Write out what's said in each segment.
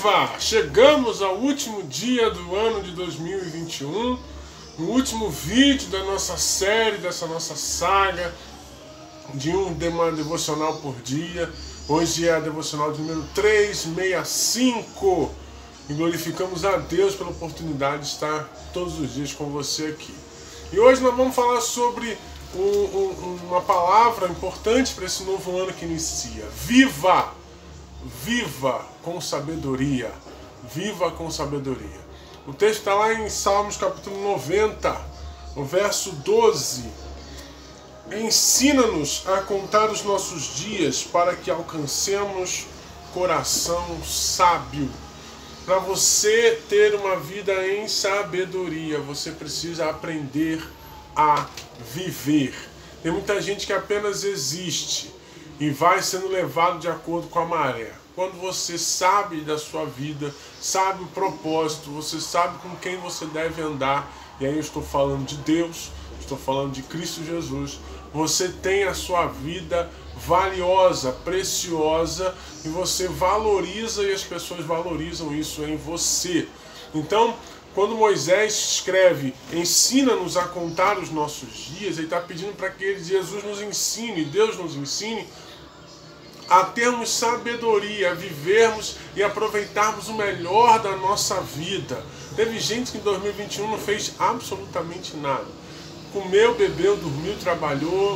Viva! Chegamos ao último dia do ano de 2021, no último vídeo da nossa série, dessa nossa saga de uma devocional por dia. Hoje é a devocional de número 365 e glorificamos a Deus pela oportunidade de estar todos os dias com você aqui. E hoje nós vamos falar sobre uma palavra importante para esse novo ano que inicia. Viva! Viva com sabedoria. Viva com sabedoria. O texto está lá em Salmos capítulo 90, no verso 12. Ensina-nos a contar os nossos dias para que alcancemos coração sábio. Para você ter uma vida em sabedoria, você precisa aprender a viver. Tem muita gente que apenas existe e vai sendo levado de acordo com a maré. Quando você sabe da sua vida, sabe o propósito, você sabe com quem você deve andar, e aí eu estou falando de Deus, estou falando de Cristo Jesus, você tem a sua vida valiosa, preciosa, e você valoriza e as pessoas valorizam isso em você. Então, quando Moisés escreve, ensina-nos a contar os nossos dias, ele está pedindo para que Jesus nos ensine, Deus nos ensine a termos sabedoria, a vivermos e aproveitarmos o melhor da nossa vida. Teve gente que em 2021 não fez absolutamente nada. Comeu, bebeu, dormiu, trabalhou,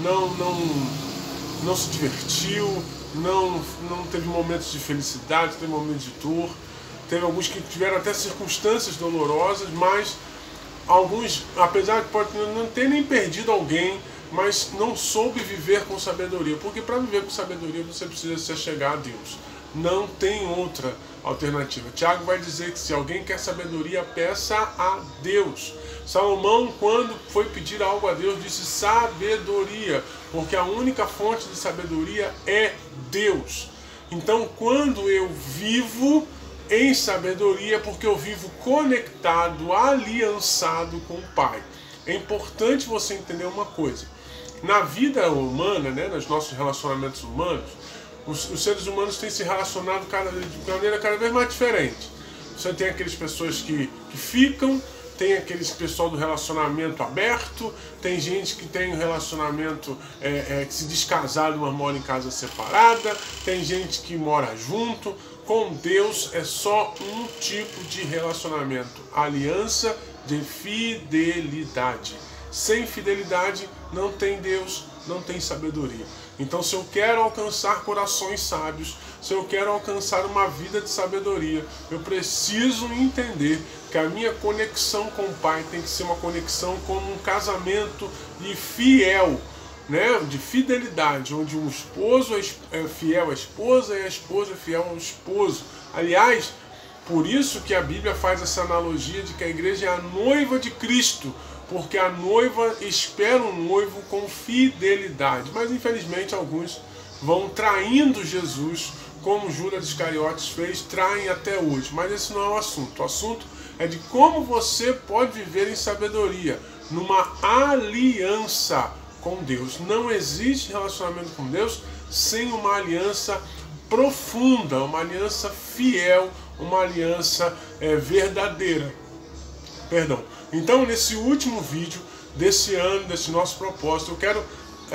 não se divertiu, não teve momentos de felicidade, teve momentos de dor. Teve alguns que tiveram até circunstâncias dolorosas, mas alguns, apesar de pode não ter nem perdido alguém, mas não soube viver com sabedoria. Porque para viver com sabedoria você precisa se achegar a Deus. Não tem outra alternativa. Tiago vai dizer que se alguém quer sabedoria, peça a Deus. Salomão, quando foi pedir algo a Deus, disse sabedoria, porque a única fonte de sabedoria é Deus. Então, quando eu vivo em sabedoria, porque eu vivo conectado, aliançado com o Pai. É importante você entender uma coisa. Na vida humana, nos nossos relacionamentos humanos, os seres humanos têm se relacionado de maneira cada vez mais diferente. Você tem aquelas pessoas que ficam, tem aqueles pessoal do relacionamento aberto, tem gente que tem um relacionamento que se descasaram, mas mora em casa separada, tem gente que mora junto. Com Deus é só um tipo de relacionamento, aliança de fidelidade. Sem fidelidade não tem Deus, não tem sabedoria. Então, se eu quero alcançar corações sábios, se eu quero alcançar uma vida de sabedoria, eu preciso entender que a minha conexão com o Pai tem que ser uma conexão como um casamento de fiel, de fidelidade, onde um esposo é fiel à esposa e a esposa é fiel ao esposo. Aliás, por isso que a Bíblia faz essa analogia de que a igreja é a noiva de Cristo, porque a noiva espera um noivo com fidelidade. Mas infelizmente alguns vão traindo Jesus, como Judas Iscariotes fez, traem até hoje. Mas esse não é o assunto. O assunto é de como você pode viver em sabedoria, numa aliança com Deus. Não existe relacionamento com Deus sem uma aliança profunda, uma aliança fiel, uma aliança verdadeira. Perdão. Então, nesse último vídeo desse ano, desse nosso propósito, eu quero,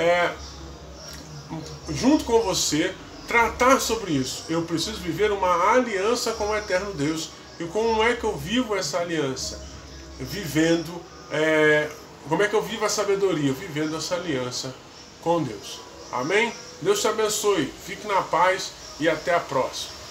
junto com você, tratar sobre isso. Eu preciso viver uma aliança com o eterno Deus. E como é que eu vivo essa aliança? Como é que eu vivo a sabedoria? Vivendo essa aliança com Deus. Amém? Deus te abençoe. Fique na paz e até a próxima.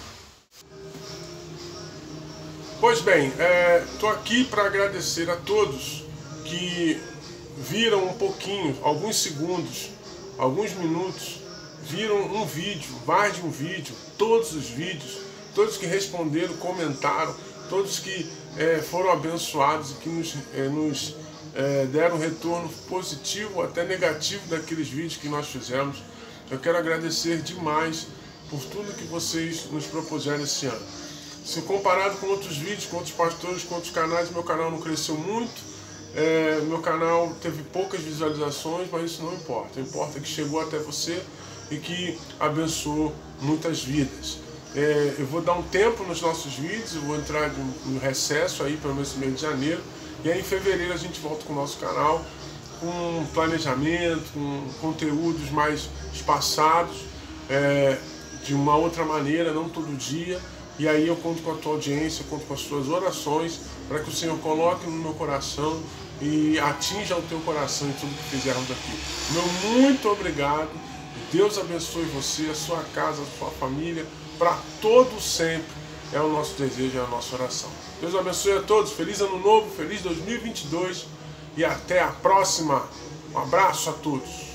Pois bem, estou aqui para agradecer a todos que viram um pouquinho, alguns segundos, alguns minutos, viram um vídeo, mais de um vídeo, todos os vídeos, todos que responderam, comentaram, todos que foram abençoados e que nos deram um retorno positivo, até negativo daqueles vídeos que nós fizemos. Eu quero agradecer demais por tudo que vocês nos propuseram esse ano. Se comparado com outros vídeos, com outros pastores, com outros canais, meu canal não cresceu muito. Meu canal teve poucas visualizações, mas isso não importa. Importa que chegou até você e que abençoou muitas vidas. Eu vou dar um tempo nos nossos vídeos, eu vou entrar no recesso aí pelo menos no mês de janeiro, e aí em fevereiro a gente volta com o nosso canal, com planejamento, com conteúdos mais espaçados, de uma outra maneira, não todo dia. E aí eu conto com a tua audiência, eu conto com as tuas orações, para que o Senhor coloque no meu coração e atinja o teu coração em tudo que fizermos aqui. Meu muito obrigado. Deus abençoe você, a sua casa, a sua família, para todo sempre. É o nosso desejo, é a nossa oração. Deus abençoe a todos. Feliz Ano Novo, feliz 2022 e até a próxima. Um abraço a todos.